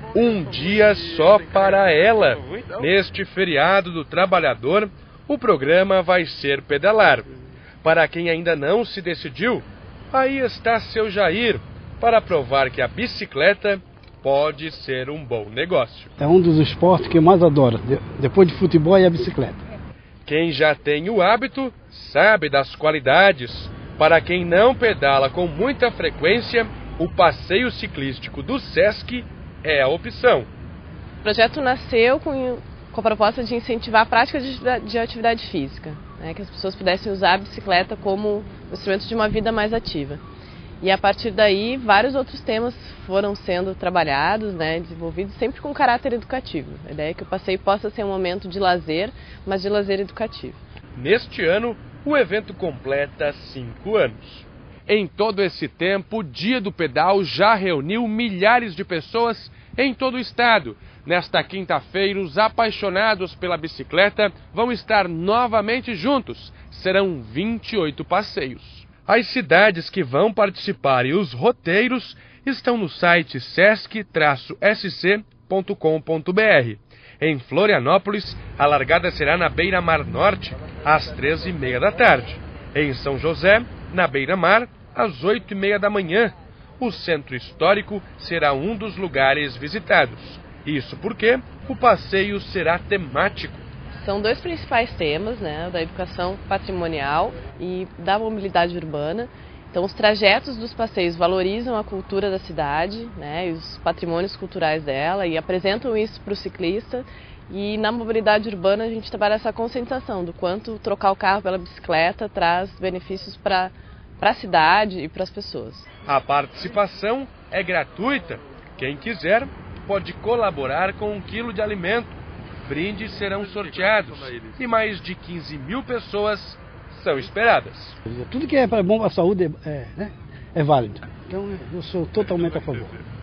Um dia só para ela. Neste feriado do trabalhador, o programa vai ser pedalar. Para quem ainda não se decidiu, aí está seu Jair, para provar que a bicicleta pode ser um bom negócio. É um dos esportes que eu mais adoro, depois de futebol é a bicicleta. Quem já tem o hábito, sabe das qualidades. Para quem não pedala com muita frequência, o passeio ciclístico do Sesc é a opção. O projeto nasceu com a proposta de incentivar a prática de atividade física, né, que as pessoas pudessem usar a bicicleta como instrumento de uma vida mais ativa. E a partir daí, vários outros temas foram sendo trabalhados, né, desenvolvidos, sempre com caráter educativo. A ideia é que o passeio possa ser um momento de lazer, mas de lazer educativo. Neste ano, o evento completa 5 anos. Em todo esse tempo, o Dia do Pedal já reuniu milhares de pessoas em todo o estado. Nesta quinta-feira, os apaixonados pela bicicleta vão estar novamente juntos. Serão 28 passeios. As cidades que vão participar e os roteiros estão no site sesc-sc.com.br. Em Florianópolis, a largada será na Beira-Mar Norte, às 13h30 da tarde. Em São José, na Beira-Mar, às 8h30 da manhã. O Centro Histórico será um dos lugares visitados. Isso porque o passeio será temático. São dois principais temas, né, da educação patrimonial e da mobilidade urbana. Então, os trajetos dos passeios valorizam a cultura da cidade, né, e os patrimônios culturais dela e apresentam isso para o ciclista. E na mobilidade urbana a gente trabalha essa conscientização do quanto trocar o carro pela bicicleta traz benefícios para a cidade e para as pessoas. A participação é gratuita. Quem quiser pode colaborar com 1 quilo de alimento. Brindes serão sorteados e mais de 15.000 pessoas são esperadas. Tudo que é bom para a saúde é válido. Então eu sou totalmente a favor.